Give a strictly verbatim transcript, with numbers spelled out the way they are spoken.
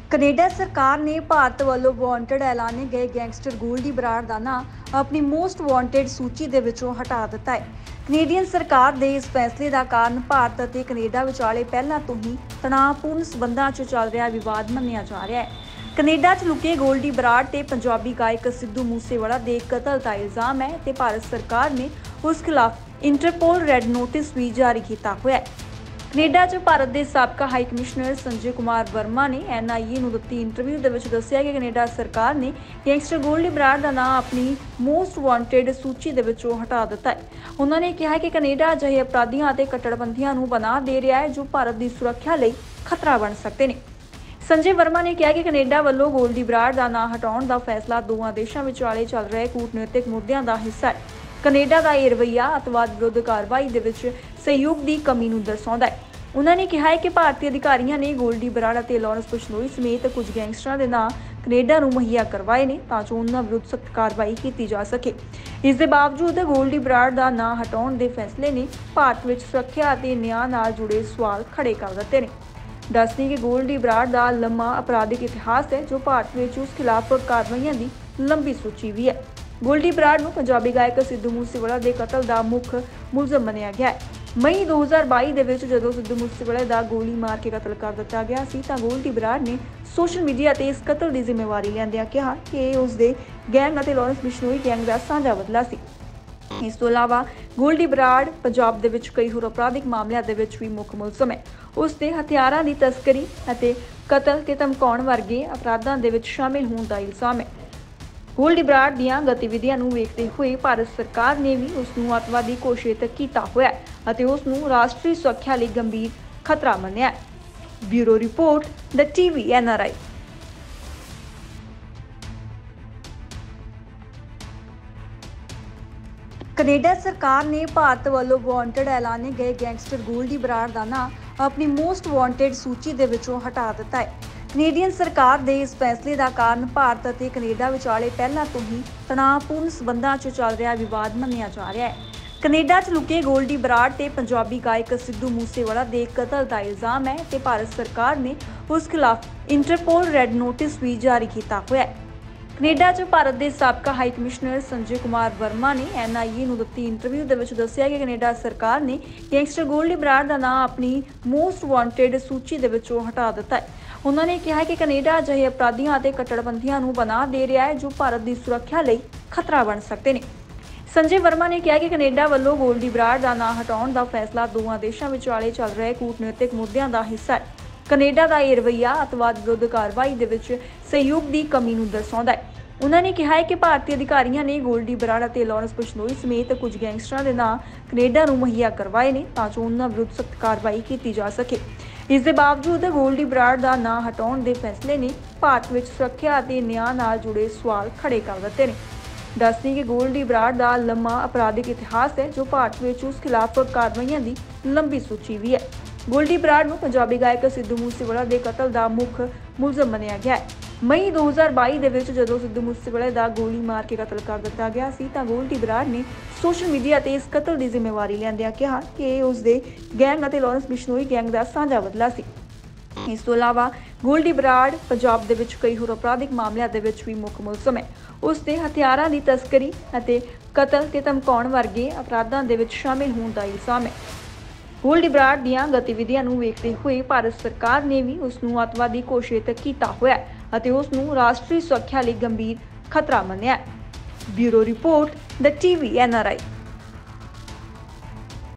Canada ਸਰਕਾਰ ਨੇ ਭਾਰਤ ਵੱਲੋਂ ਵਾਂਟਡ ਐਲਾਨੇ ਗਏ ਗੈਂਗਸਟਰ ਗੋਲਡੀ ਬਰਾੜ ਦਾ ਨਾਂ ਆਪਣੀ ਮੋਸਟ ਵਾਂਟਡ ਸੂਚੀ ਦੇ ਵਿੱਚੋਂ ਹਟਾ ਦਿੱਤਾ ਹੈ। ਕੈਨੇਡੀਅਨ ਸਰਕਾਰ ਦੇ ਇਸ ਫੈਸਲੇ ਦਾ ਕਾਰਨ ਭਾਰਤ ਅਤੇ ਕੈਨੇਡਾ ਵਿਚਾਲੇ ਪਹਿਲਾਂ ਤੋਂ ਹੀ ਤਣਾਅਪੂਰਨ ਸਬੰਧਾਂ 'ਚ ਚੱਲ ਰਿਹਾ ਵਿਵਾਦ ਮੰਨਿਆ ਜਾ ਰਿਹਾ ਹੈ। ਕੈਨੇਡਾ 'ਚ ਲੁਕੇ ਗੋਲਡੀ ਬਰਾੜ ਤੇ ਪੰਜਾਬੀ ਗਾਇਕ ਸਿੱਧੂ ਮੂਸੇਵਾਲਾ ਦੇ ਕਤਲ ਦਾ ਇਲਜ਼ਾਮ ਹੈ ਤੇ ਭਾਰਤ ਸਰਕਾਰ ਨੇ ਉਸ ਖਿਲਾਫ ਇੰਟਰਪੋਲ ਰੈੱਡ ਨੋਟਿਸ ਵੀ ਜਾਰੀ ਕੀਤਾ ਹੋਇਆ ਹੈ। ਕੈਨੇਡਾ 'ਚ ਭਾਰਤ ਦੇ ਸਾਬਕਾ ਹਾਈ ਕਮਿਸ਼ਨਰ ਸੰਜੇ ਕੁਮਾਰ ਵਰਮਾ ਨੇ ਐਨ ਆਈ ਏ ਨੂੰ ਦਿੱਤੀ ਇੰਟਰਵਿਊ ਦੇ ਵਿੱਚ ਦੱਸਿਆ ਕਿ ਕੈਨੇਡਾ ਸਰਕਾਰ ਨੇ ਗੈਂਗਸਟਰ ਗੋਲਡੀ ਬਰਾੜ ਦਾ ਨਾਮ ਆਪਣੀ ਮੋਸਟ ਵਾਂਟਡ ਸੂਚੀ ਦੇ ਵਿੱਚੋਂ ਹਟਾ ਦਿੱਤਾ ਹੈ। ਉਹਨਾਂ ਨੇ ਕਿਹਾ ਕਿ ਕੈਨੇਡਾ ਅਜਿਹੇ ਅਪਰਾਧੀਆਂ ਅਤੇ ਕੱਟੜਪੰਥੀਆਂ ਨੂੰ ਬਣਾ ਦੇ ਰਿਹਾ ਹੈ ਜੋ ਭਾਰਤ ਦੀ ਸੁਰੱਖਿਆ ਲਈ ਖਤਰਾ ਬਣ ਸਕਦੇ ਨੇ। ਸੰਜੇ ਵਰਮਾ ਨੇ ਕਿਹਾ ਕਿ ਕੈਨੇਡਾ ਵੱਲੋਂ ਗੋਲਡੀ ਬਰਾੜ ਦਾ ਨਾਂ ਹਟਾਉਣ ਦਾ ਫੈਸਲਾ ਦੋਵਾਂ ਦੇਸ਼ਾਂ ਵਿਚਾਲੇ ਚੱਲ ਰਹੇ ਕੂਟਨੀਤਿਕ ਮੁੱਦਿਆਂ ਦਾ ਹਿੱਸਾ ਹੈ। ਕੈਨੇਡਾ ਦਾ ਇਹ ਰਵੱਈਆ ਅੱਤਵਾਦ ਵਿਰੁੱਧ ਕਾਰਵਾਈ ਦੇ ਵਿੱਚ ਸਹਿਯੋਗ ਦੀ ਕਮੀ ਨੂੰ ਦਰਸਾਉਂਦਾ ਹੈ। ਉਹਨਾਂ ਨੇ ਕਿਹਾ ਹੈ ਕਿ ਭਾਰਤੀ ਅਧਿਕਾਰੀਆਂ ਨੇ ਗੋਲਡੀ ਬਰਾੜ ਅਤੇ ਲਾਰੈਂਸ ਬਿਸ਼ਨੋਈ ਸਮੇਤ ਕੁਝ ਗੈਂਗਸਟਰਾਂ ਦੇ ਨਾਂ ਕੈਨੇਡਾ ਨੂੰ ਮੁਹੱਈਆ ਕਰਵਾਏ ਨੇ ਤਾਂ ਜੋ ਉਹਨਾਂ ਵਿਰੁੱਧ ਸਖਤ ਕਾਰਵਾਈ ਕੀਤੀ ਜਾ ਸਕੇ। ਇਸ ਦੇ ਬਾਵਜੂਦ ਗੋਲਡੀ ਬਰਾੜ ਦਾ ਨਾਂ ਹਟਾਉਣ ਦੇ ਫੈਸਲੇ ਨੇ ਭਾਰਤ ਵਿੱਚ ਸੁਰੱਖਿਆ ਅਤੇ ਨਿਆਂ ਨਾਲ ਜੁੜੇ ਸਵਾਲ ਖੜੇ ਕਰ ਦਿੱਤੇ ਨੇ। ਦੱਸਦੀ ਕਿ ਗੋਲਡੀ ਬਰਾੜ ਦਾ ਲੰਮਾ ਅਪਰਾਧਿਕ ਇਤਿਹਾਸ ਹੈ ਜੋ ਭਾਰਤ ਵਿੱਚ ਉਸ ਖਿਲਾਫ ਕਾਰਵਾਈਆਂ ਦੀ ਲੰਬੀ ਸੂਚੀ ਵੀ ਹੈ। ਗੋਲਡੀ ਬਰਾੜ ਨੂੰ ਪੰਜਾਬੀ ਗਾਇਕ ਸਿੱਧੂ ਮੂਸੇਵਾਲਾ ਦੇ ਕਤਲ ਦਾ ਮੁੱਖ ਮੁਲਜ਼ਮ ਮੰਨਿਆ ਗਿਆ ਹੈ। ਮਈ ਦੋ ਹਜ਼ਾਰ ਬਾਈ ਦੇ ਵਿੱਚ ਜਦੋਂ ਸਿੱਧੂ ਮੂਸੇਵਾਲੇ ਦਾ ਗੋਲੀ ਮਾਰ ਕੇ ਕਤਲ ਕਰ ਦਿੱਤਾ ਗਿਆ ਸੀ ਤਾਂ ਗੋਲਡੀ ਬਰਾੜ ਨੇ ਸੋਸ਼ਲ ਮੀਡੀਆ ਤੇ ਇਸ ਕਤਲ ਦੀ ਜ਼ਿੰਮੇਵਾਰੀ ਲੈਂਦਿਆਂ ਕਿਹਾ ਕਿ ਇਹ ਉਸ ਦੇ ਗੈਂਗ ਅਤੇ ਲਾਰੈਂਸ ਬਿਸ਼ਨੋਈ ਗੈਂਗ ਦਾ ਸਾਂਝਾ ਬਦਲਾ ਸੀ। ਇਸ ਤੋਂ ਇਲਾਵਾ ਗੋਲਡੀ ਬਰਾੜ ਪੰਜਾਬ ਦੇ ਵਿੱਚ ਕਈ ਹੋਰ ਅਪਰਾਧਿਕ ਮਾਮਲਿਆਂ ਦੇ ਵਿੱਚ ਵੀ ਮੁੱਖ ਮੁਲਜ਼ਮ ਹੈ। ਉਸ ਦੇ ਹਥਿਆਰਾਂ ਦੀ ਤਸਕਰੀ ਅਤੇ ਕਤਲ ਤੇ ਧਮਕਾਉਣ ਵਰਗੇ ਅਪਰਾਧਾਂ ਦੇ ਵਿੱਚ ਸ਼ਾਮਿਲ ਹੋਣ ਦਾ ਇਲਜ਼ਾਮ ਹੈ। ਗੋਲਡੀ ਬਰਾੜ ਦੀਆਂ ਗਤੀਵਿਧੀਆਂ ਨੂੰ ਵੇਖਦੇ ਹੋਏ ਭਾਰਤ ਸਰਕਾਰ ਨੇ ਵੀ ਉਸ ਨੂੰ ਅੱਤਵਾਦੀ ਘੋਸ਼ਿਤ ਕੀਤਾ ਹੋਇਆ ਅਤੇ ਉਸ ਨੂੰ ਰਾਸ਼ਟਰੀ ਸੁਰੱਖਿਆ ਲਈ ਗੰਭੀਰ ਖਤਰਾ ਮੰਨਿਆ ਹੈ। Bureau report the TV N R I. Canada ਸਰਕਾਰ ਨੇ ਭਾਰਤ ਵੱਲੋਂ ਵਾਂਟਡ ਐਲਾਨੇ ਗਏ ਗੈਂਗਸਟਰ ਗੋਲਡੀ ਬਰਾੜ ਦਾ ਨਾਂ ਆਪਣੀ ਮੋਸਟ ਵਾਂਟਡ ਸੂਚੀ ਦੇ ਵਿੱਚੋਂ ਹਟਾ ਦਿੱਤਾ ਹੈ। ਕੈਨੇਡੀਅਨ ਸਰਕਾਰ ਦੇ ਇਸ ਫੈਸਲੇ ਦਾ ਕਾਰਨ ਭਾਰਤ ਅਤੇ ਕੈਨੇਡਾ ਵਿਚਾਲੇ ਪਹਿਲਾਂ ਤੋਂ ਹੀ ਤਣਾਅਪੂਰਨ ਸਬੰਧਾਂ 'ਚ ਚੱਲ ਰਿਹਾ ਵਿਵਾਦ ਮੰਨਿਆ ਜਾ ਰਿਹਾ ਹੈ। ਕੈਨੇਡਾ 'ਚ ਲੁਕੇ ਗੋਲਡੀ ਬਰਾੜ ਤੇ ਪੰਜਾਬੀ ਗਾਇਕ ਸਿੱਧੂ ਮੂਸੇਵਾਲਾ ਦੇ ਕਤਲ ਦਾ ਇਲਜ਼ਾਮ ਹੈ ਤੇ ਭਾਰਤ ਸਰਕਾਰ ਨੇ ਉਸ ਖਿਲਾਫ ਇੰਟਰਪੋਲ ਰੈੱਡ ਨੋਟਿਸ ਵੀ ਜਾਰੀ ਕੀਤਾ ਹੋਇਆ ਹੈ। ਕੈਨੇਡਾ 'ਚ ਭਾਰਤ ਦੇ ਸਾਬਕਾ ਹਾਈ ਕਮਿਸ਼ਨਰ ਸੰਜੇ ਕੁਮਾਰ ਵਰਮਾ ਨੇ ਐਨ ਆਈ ਏ ਨੂੰ ਦਿੱਤੀ ਇੰਟਰਵਿਊ ਦੇ ਵਿੱਚ ਦੱਸਿਆ ਕਿ ਕੈਨੇਡਾ ਸਰਕਾਰ ਨੇ ਗੈਂਗਸਟਰ ਗੋਲਡੀ ਬਰਾੜ ਦਾ ਨਾਮ ਆਪਣੀ ਮੋਸਟ ਵਾਂਟਡ ਸੂਚੀ ਦੇ ਵਿੱਚੋਂ ਹਟਾ ਦਿੱਤਾ ਹੈ। ਉਹਨਾਂ ਨੇ ਕਿਹਾ ਕਿ ਕੈਨੇਡਾ ਅਜਿਹੇ ਅਪਰਾਧੀਆਂ ਅਤੇ ਕੱਟੜਪੰਥੀਆਂ ਨੂੰ ਬਣਾ ਦੇ ਰਿਹਾ ਹੈ ਜੋ ਭਾਰਤ ਦੀ ਸੁਰੱਖਿਆ ਲਈ ਖਤਰਾ ਬਣ ਸਕਦੇ ਨੇ। ਸੰਜੇ ਵਰਮਾ ਨੇ ਕਿਹਾ ਕਿ ਕੈਨੇਡਾ ਵੱਲੋਂ ਗੋਲਡੀ ਬਰਾੜ ਦਾ ਨਾਂ ਹਟਾਉਣ ਦਾ ਫੈਸਲਾ ਦੋਵਾਂ ਦੇਸ਼ਾਂ ਵਿਚਾਲੇ ਚੱਲ ਰਹੇ ਕੂਟਨੀਤਿਕ ਮੁੱਦਿਆਂ ਦਾ ਹਿੱਸਾ ਹੈ। ਕੈਨੇਡਾ ਦਾ ਇਹ ਰਵੱਈਆ ਅੱਤਵਾਦ ਵਿਰੁੱਧ ਕਾਰਵਾਈ ਦੇ ਵਿੱਚ ਸਹਿਯੋਗ ਦੀ ਕਮੀ ਨੂੰ ਦਰਸਾਉਂਦਾ ਹੈ। ਉਹਨਾਂ ਨੇ ਕਿਹਾ ਹੈ ਕਿ ਭਾਰਤੀ ਅਧਿਕਾਰੀਆਂ ਨੇ ਗੋਲਡੀ ਬਰਾੜ ਅਤੇ ਲਾਰੈਂਸ ਬਿਸ਼ਨੋਈ ਸਮੇਤ ਕੁਝ ਗੈਂਗਸਟਰਾਂ ਦੇ ਨਾਂ ਕੈਨੇਡਾ ਨੂੰ ਮੁਹੱਈਆ ਕਰਵਾਏ ਨੇ ਤਾਂ ਜੋ ਉਹਨਾਂ ਵਿਰੁੱਧ ਸਖਤ ਕਾਰਵਾਈ ਕੀਤੀ ਜਾ ਸਕੇ। ਇਸ ਦੇ ਬਾਵਜੂਦ ਗੋਲਡੀ ਬਰਾੜ ਦਾ ਨਾਂ ਹਟਾਉਣ ਦੇ ਫੈਸਲੇ ਨੇ ਭਾਰਤ ਵਿੱਚ ਸੁਰੱਖਿਆ ਅਤੇ ਨਿਆਂ ਨਾਲ ਜੁੜੇ ਸਵਾਲ ਖੜੇ ਕਰ ਦਿੱਤੇ ਨੇ। ਦੱਸਦੀ ਕਿ ਗੋਲਡੀ ਬਰਾੜ ਦਾ ਲੰਮਾ ਅਪਰਾਧਿਕ ਇਤਿਹਾਸ ਹੈ ਜੋ ਭਾਰਤ ਵਿੱਚ ਉਸ ਖਿਲਾਫ ਕਾਰਵਾਈਆਂ ਦੀ ਲੰਬੀ ਸੂਚੀ ਵੀ ਹੈ। ਗੋਲਡੀ ਬਰਾੜ ਨੂੰ ਪੰਜਾਬੀ ਗਾਇਕ ਸਿੱਧੂ ਮੂਸੇਵਾਲਾ ਦੇ ਕਤਲ ਦਾ ਮੁੱਖ ਮੁਲਜ਼ਮ ਮੰਨਿਆ ਗਿਆ ਹੈ। ਮਈ ਦੋ ਹਜ਼ਾਰ ਬਾਈ ਦੇ ਵਿੱਚ ਜਦੋਂ ਸਿੱਧੂ ਮੂਸੇਵਾਲੇ ਦਾ ਗੋਲੀ ਮਾਰ ਕੇ ਕਤਲ ਕਰ ਦਿੱਤਾ ਗਿਆ ਸੀ ਤਾਂ ਗੋਲਡੀ ਬਰਾੜ ਨੇ ਸੋਸ਼ਲ ਮੀਡੀਆ ਤੇ ਇਸ ਕਤਲ ਦੀ ਜ਼ਿੰਮੇਵਾਰੀ ਲੈਂਦਿਆਂ ਕਿਹਾ ਕਿ ਇਹ ਉਸ ਦੇ ਗੈਂਗ ਅਤੇ ਲਾਰੈਂਸ ਬਿਸ਼ਨੋਈ ਗੈਂਗ ਦਾ ਸਾਂਝਾ ਬਦਲਾ ਸੀ। ਇਸ ਤੋਂ ਇਲਾਵਾ ਗੋਲਡੀ ਬਰਾੜ ਪੰਜਾਬ ਦੇ ਵਿੱਚ ਕਈ ਹੋਰ ਅਪਰਾਧਿਕ ਮਾਮਲਿਆਂ ਦੇ ਵਿੱਚ ਵੀ ਮੁੱਖ ਮੁਲਜ਼ਮ ਹੈ। ਉਸ ਦੇ ਹਥਿਆਰਾਂ ਦੀ ਤਸਕਰੀ ਅਤੇ ਕਤਲ ਤੇ ਧਮਕਾਉਣ ਵਰਗੇ ਅਪਰਾਧਾਂ ਦੇ ਵਿੱਚ ਸ਼ਾਮਿਲ ਹੋਣ ਦਾ ਇਲਜ਼ਾਮ ਹੈ। ਗੋਲਡੀ ਬਰਾੜ ਦੀਆਂ ਗਤੀਵਿਧੀਆਂ ਨੂੰ ਵੇਖਦੇ ਹੋਏ ਭਾਰਤ ਸਰਕਾਰ ਨੇ ਵੀ ਉਸ ਨੂੰ ਅੱਤਵਾਦੀ ਘੋਸ਼ਿਤ ਕੀਤਾ ਹੋਇਆ ਅਤੇ ਉਸ ਨੂੰ ਰਾਸ਼ਟਰੀ ਸੁਰੱਖਿਆ ਲਈ ਗੰਭੀਰ ਖਤਰਾ ਮੰਨਿਆ ਹੈ। Bureau report the TV N R I.